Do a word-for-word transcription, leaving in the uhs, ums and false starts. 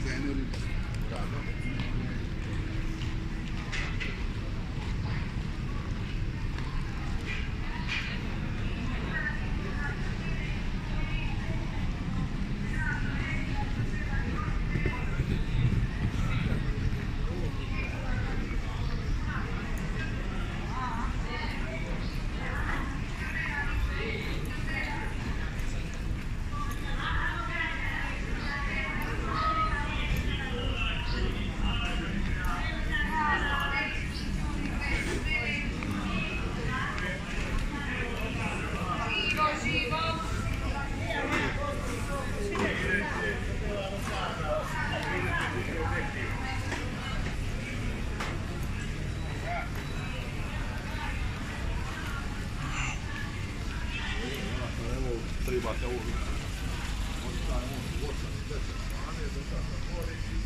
Trebate ovo vidjeti. Možda je ovo, ovo sam, a ne da sam,